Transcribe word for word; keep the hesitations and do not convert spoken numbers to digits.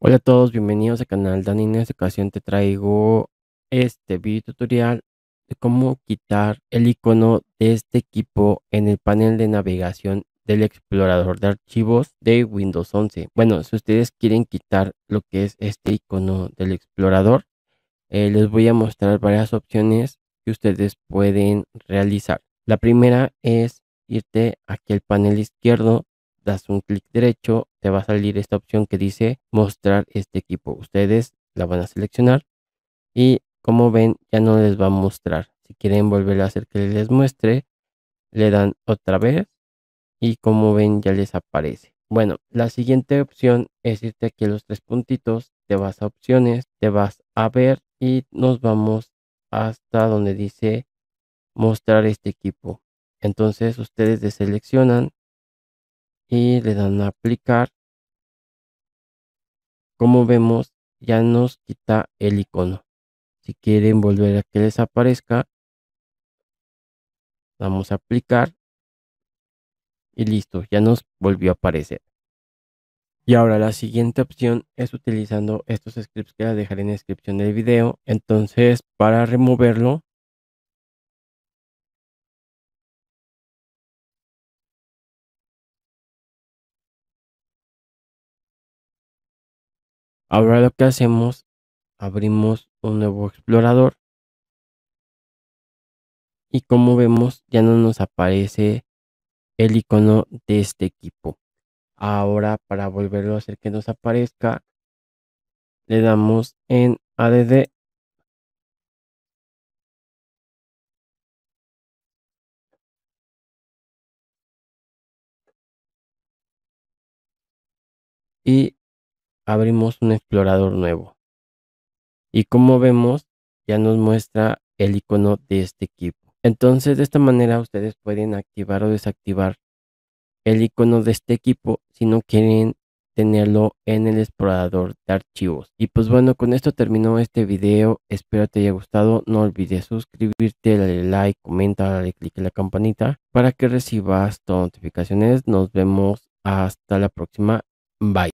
Hola a todos, bienvenidos al canal Dani. En esta ocasión te traigo este video tutorial de cómo quitar el icono de este equipo en el panel de navegación del explorador de archivos de Windows once. Bueno, si ustedes quieren quitar lo que es este icono del explorador, eh, les voy a mostrar varias opciones que ustedes pueden realizar. La primera es irte aquí al panel izquierdo, das un clic derecho, te va a salir esta opción que dice mostrar este equipo. Ustedes la van a seleccionar y como ven ya no les va a mostrar. Si quieren volver a hacer que les muestre, le dan otra vez y como ven ya les aparece. Bueno, la siguiente opción es irte aquí a los tres puntitos, te vas a opciones, te vas a ver y nos vamos hasta donde dice mostrar este equipo. Entonces ustedes deseleccionan y le dan a aplicar. Como vemos, ya nos quita el icono. Si quieren volver a que les aparezca, vamos a aplicar y listo, ya nos volvió a aparecer. Y ahora la siguiente opción es utilizando estos scripts que las dejaré en la descripción del video. Entonces, para removerlo, ahora lo que hacemos, abrimos un nuevo explorador y como vemos, ya no nos aparece el icono de este equipo. Ahora, para volverlo a hacer que nos aparezca, le damos en add y abrimos un explorador nuevo. Y como vemos, ya nos muestra el icono de este equipo. Entonces, de esta manera ustedes pueden activar o desactivar el icono de este equipo si no quieren tenerlo en el explorador de archivos. Y pues bueno, con esto terminó este video. Espero te haya gustado. No olvides suscribirte, darle like, comenta, darle click en la campanita para que recibas todas notificaciones. Nos vemos hasta la próxima. Bye.